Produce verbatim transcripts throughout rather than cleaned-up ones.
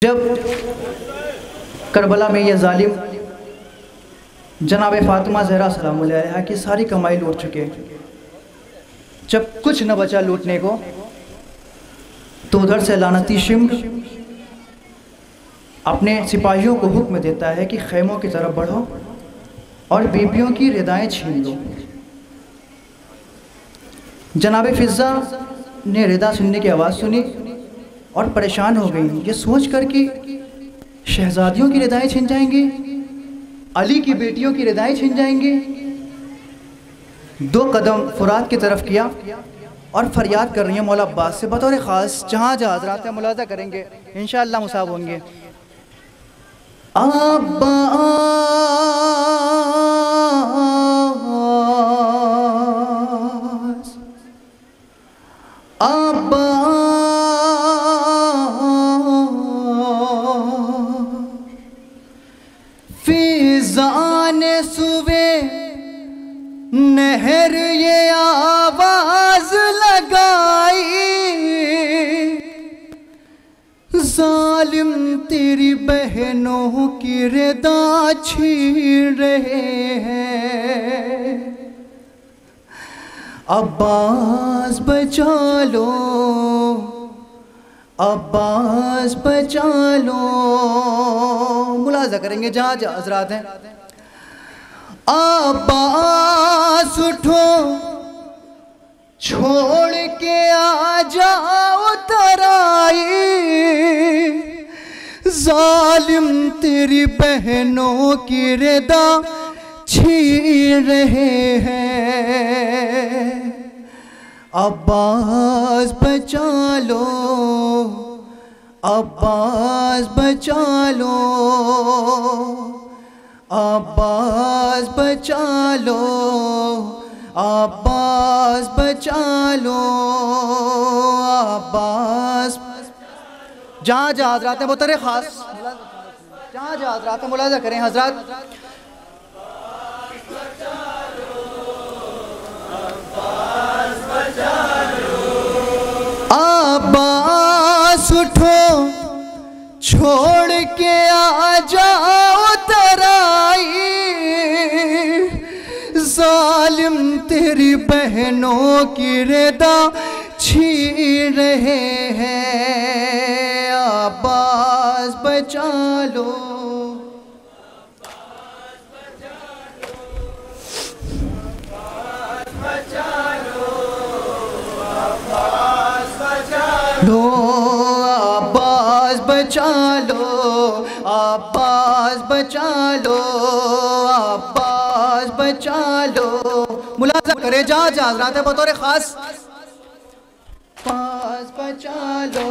जब करबला में ये जालिम जनाब फातिमा ज़हरा सलाम अलैहा की सारी कमाई लूट चुके, जब कुछ न बचा लूटने को, तो उधर से लानती शिम्र अपने सिपाहियों को हुक्म देता है कि खैमों की तरफ बढ़ो और बीबियों की रिदाएं छीन लो। जनाब फिज़ा ने रिदा सुनने की आवाज़ सुनी और परेशान हो गई, ये सोच कर कि शहजादियों की रिदाएं छिन जाएंगी, अली की बेटियों की रिदाएं छिन जाएंगी। दो कदम फुरात की तरफ किया और फरियाद कर रही है मौला अब्बास से, बतौर ख़ास जहाँ जहाँ हज़रात मुलाज़ा करेंगे इंशाअल्लाह मुसाब होंगे। अब्बास अब्बास फिज़ा ने सुबह नहर ये आवाज लगाई, जालिम तेरी बहनों की रिदा छीन रहे हैं, अब्बास बचा लो, अब्बास बचा लो। मुलाज़ा करेंगे जहाँ जहाँ हज़रात हैं। अब्बास उठो छोड़ के आ जाओ तराई, जालिम तेरी बहनों की रिदा छीन रहे हैं, अब्बास बचा लो, अब्बास बचा लो, अब्बास बचा लो, अब्बास बचा लो, अब्बास। जहाँ जहाँ हज़रात हैं बतौर ख़ास, जहाँ जहाँ हज़रात हैं मुलाज़ा करें हज़रात। अब्बास उठो छोड़ के आ जाओ तराई, जालिम तेरी बहनों की रिदा छीन रहे हैं, अब्बास बचा लो, लो अब्बास बचा लो, अब्बास बचा लो, अब्बास बचा लो। मुलाज़ा करे जहाँ जहाँ हज़रात है बतौर ख़ास। अब्बास बचा लो,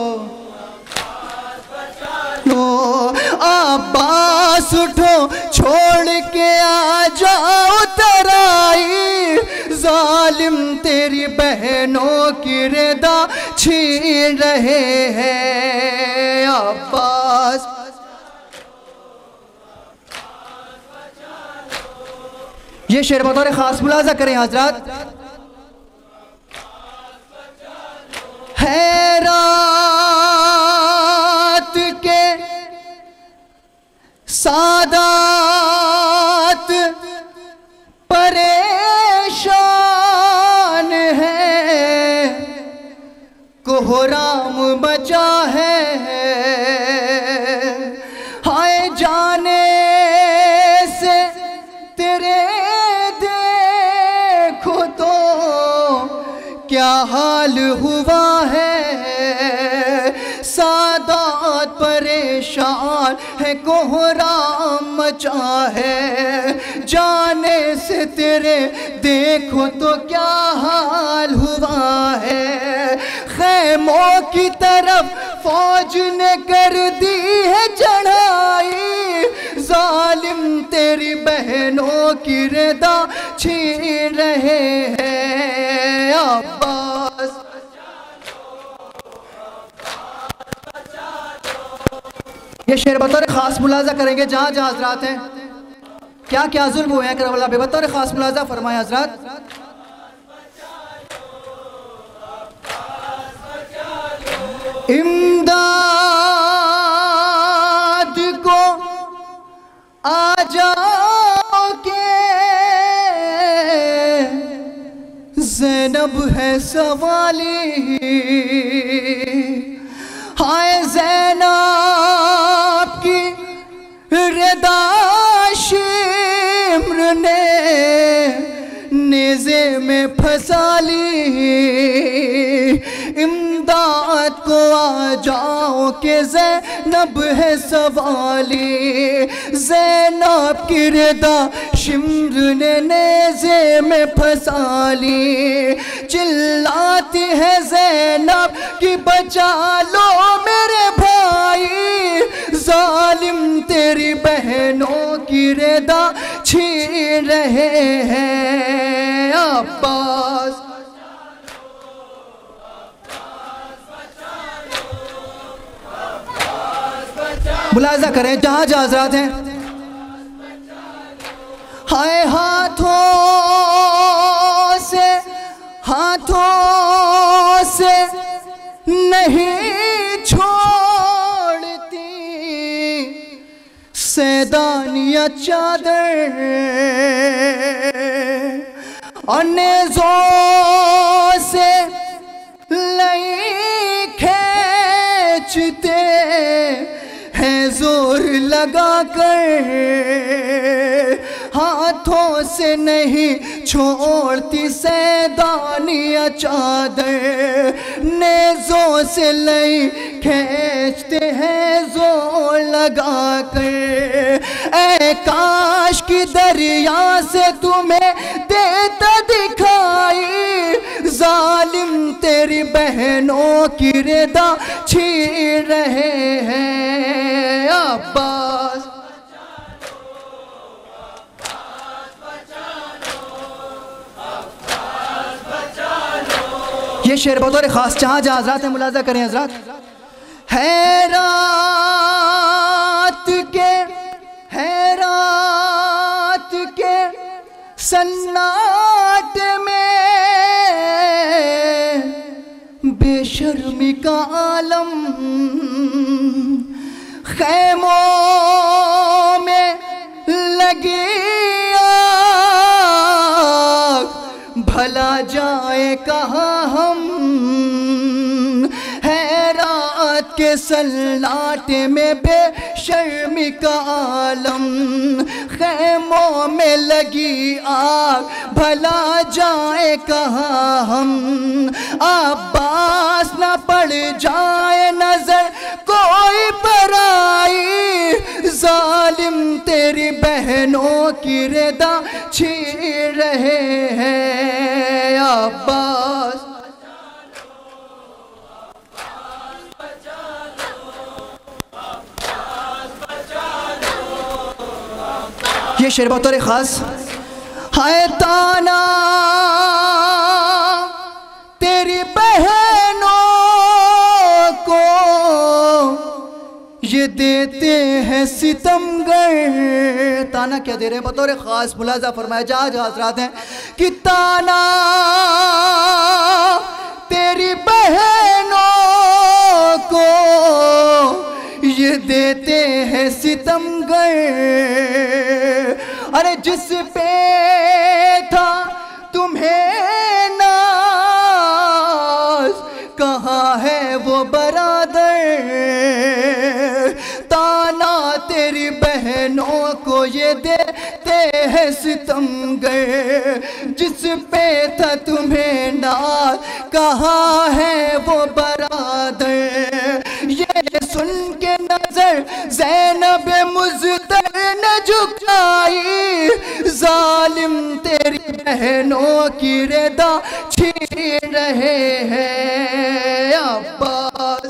लो अब्बास उठो छोड़ के आ जाओ तराई, जालिम तेरी बहनों की रिदा छीन रहे हैं, अब्बास। ये शेर बतौर ख़ास मुलाज़ा करें हज़रात। हैरात के सादात परेशान है, कोहराम बचा है, हाय जाने से तेरे देखो तो क्या हाल हुआ है, सादात परेशान है, कोहराम मचा है, जाने से तेरे देखो तो क्या हाल हुआ है, खैमों की तरफ फौज ने कर दी है चढ़ाई, जालिम तेरी बहनों की रिदा छीन रहे हैं, अब्बास। ये शेर बतौर ख़ास मुलाज़ा करेंगे जहाँ जहाँ हज़रात हैं। क्या क्या जुल्म हुए हैं करबला पे, बतौर ख़ास मुलाज़ा फरमाए हज़रात। इमदाद ज़ैनब है सवाली, हाय ज़ैनब की रदा शिम्र ने नेज़े में फंसा ली, इमदाद को आ जाओ के ज़ैनब है सवाली। ज़ैनब की रदा शिम्र ने नेज़े में फंसा ली, चिल्लाती है ज़ैनब कि बचा लो मेरे भाई, जालिम तेरी बहनों की रदा छीन रहे हैं। अब्बास मुलाजा करें जहाँ जहाँ हज़रात हैं, हाय हाथों से हाथों से नहीं छोड़ती सैदानिया चादर, और नेज़ों से लई खींचते हैं जोर लगा कर, हाथों से नहीं छोड़ती सैदानिया चादर, नेज़ों से लई खींचते हैं जोर लगा कर। ऐ काश की दरिया से तुम्हें देता दिखाई, जालिम तेरी बहनों की रदा छीन रहे हैं। अब्बास ये शेर बतौर खास जहाँ जहाँ हज़रात हैं मुलाजा करें हज़रात। हैरात के हैरात के सन्नाटे में बेशर्मी का आलम, खैमों में लगी आग भला जाए कहाँ हम, हैरात के सन्नाटे में बेशर्मी का आलम, खैमों में लगी आग भला जाए कहाँ हम। अब्बास न पड़ जाए नजर कोई पराई, जालिम तेरी बहनों की रदा छीन रहे हैं। अब्बास ये शेर बतौर खास, हाय ताना तेरी बहनों को ये देते हैं सितमगर, ताना क्या दे रहे हैं बतौर खास मुलाजा फरमाया जहाँ जहाँ हज़रात हैं कि ताना तेरी बहनों को ये देते हैं सितमगर, अरे जिस पे था तुम्हें नाज कहाँ है वो बरादर, ताना तेरी बहनों को ये देते हैं सितमगर, जिस पे था तुम्हें नाज कहाँ है वो बरादर। ये सुन के नजर ज़ैनब मुज़्तर न झुकाई, जालिम तेरी बहनों की रदा छीन रहे हैं। अब्बास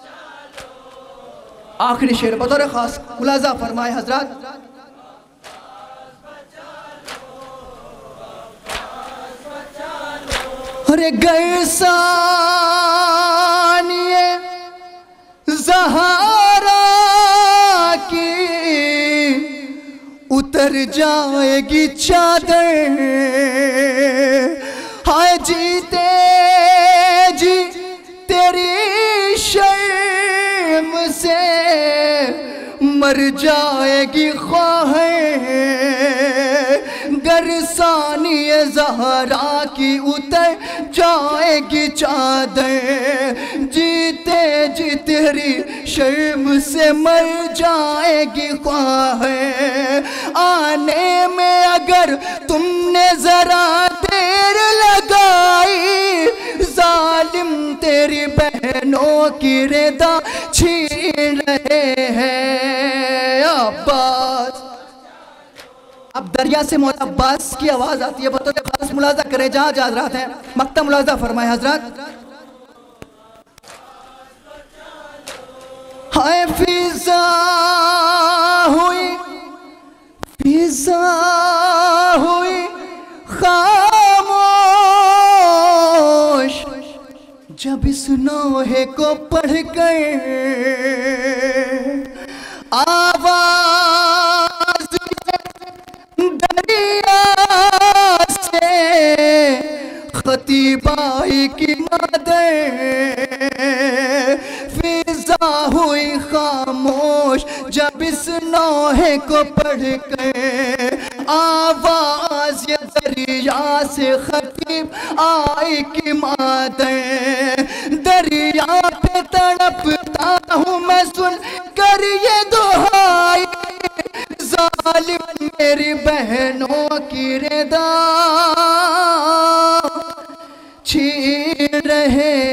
आखिरी शेर बतौर खास मुलाजा फरमाए हज़रात, अरे गैसानिए ज़हरा की उतर जाएगी चादर, हाय जीते जी तेरी शर्म से मर जाएगी ख्वाहिश, बरसानी ज़हरा की उतर जाएगी चादर, जीते जी तेरी शर्म से मर जाएगी ख्वाहिश। आने में अगर तुमने जरा देर लगाई, जालिम तेरी बहनों की रिदा छीन रहे हैं। अब्बास, अब दरिया से मौला अब्बास की आवाज आती है। बतौर खास मुलाजा करें जहां जहां हजरात हैं, मक्ता मुलाजा फरमाए हजरत। हाय फिजा हुई, फिजा हुई खामोश, जब इस नोहे को पढ़कर आवाज दरिया से खतीबाई की मदर। फिजा हुई खामोश जब इस नोहे को पढ़कर आवाज ये दरिया से खतीब आई की मादर। दरिया पे तड़पता हूँ मैं सुन कर ये दुहाई, जालिम मेरी बहनों की रिदा छीन रहे